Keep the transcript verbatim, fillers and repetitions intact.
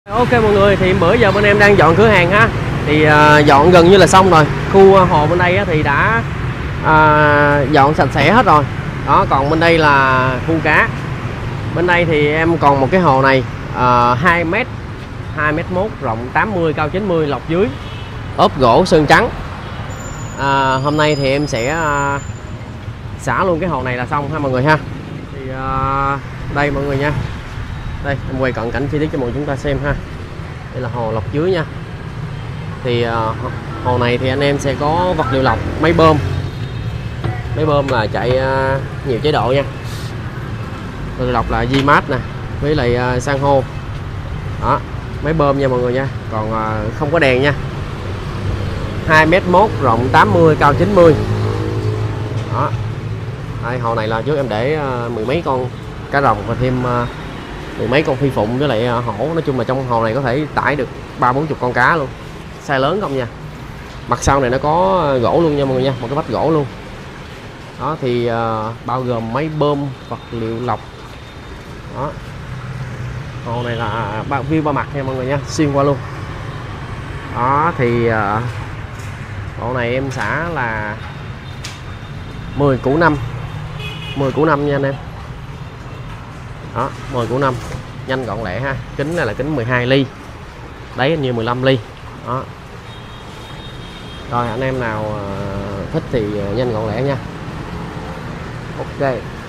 Ok mọi người, thì bữa giờ bên em đang dọn cửa hàng ha. Thì uh, dọn gần như là xong rồi. Khu hồ bên đây á, thì đã uh, dọn sạch sẽ hết rồi. Đó, còn bên đây là khu cá. Bên đây thì em còn một cái hồ này uh, hai mét, hai mét mốt, rộng tám mươi, cao chín mươi, lọc dưới, ốp gỗ sơn trắng. uh, Hôm nay thì em sẽ uh, xả luôn cái hồ này là xong ha mọi người ha. Thì uh, đây mọi người nha, đây em quay cận cảnh chi tiết cho mọi người chúng ta xem ha. Đây là hồ lọc dưới nha. Thì uh, hồ này thì anh em sẽ có vật liệu lọc, máy bơm. Máy bơm là chạy uh, nhiều chế độ nha. Vật liệu lọc là Zimat nè, với lại uh, san hô. Đó, máy bơm nha mọi người nha. Còn uh, không có đèn nha. hai mét mốt, rộng tám mươi, cao chín mươi. Đó. Đây, hồ này là trước em để uh, mười mấy con cá rồng và thêm uh, mười mấy con phi phụng với lại hổ. Nói chung là trong hồ này có thể tải được ba bốn chục con cá luôn, size lớn không nha. Mặt sau này nó có gỗ luôn nha mọi người nha, một cái vách gỗ luôn. Đó thì uh, bao gồm máy bơm, vật liệu lọc. Đó, hồ này là ba view ba mặt nha mọi người nha, xuyên qua luôn. Đó thì uh, hồ này em xả là mười củ năm, mười củ năm nha anh em. Đó, mười củ năm, nhanh gọn lẹ ha. Kính này là kính mười hai ly, đấy như mười lăm ly. Đó. Rồi anh em nào thích thì nhanh gọn lẹ nha. Ok.